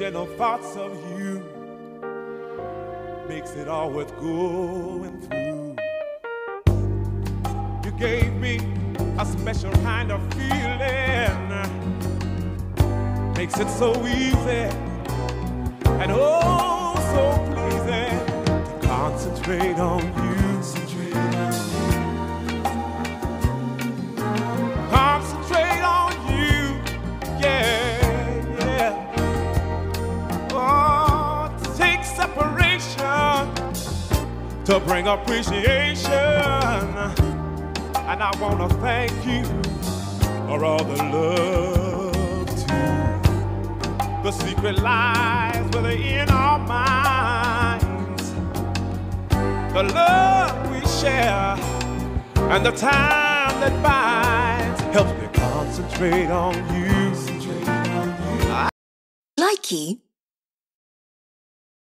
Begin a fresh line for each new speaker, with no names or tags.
gentle thoughts of you makes it all worth going through. You gave me a special kind of feeling, makes it so easy and oh so pleasing to concentrate on you. Concentrate on you, yeah. Oh, to take separation to bring appreciation. And I wanna thank you for all the love too. The secret lies within our minds, the love we share and the time that binds helps me concentrate on you.
Likey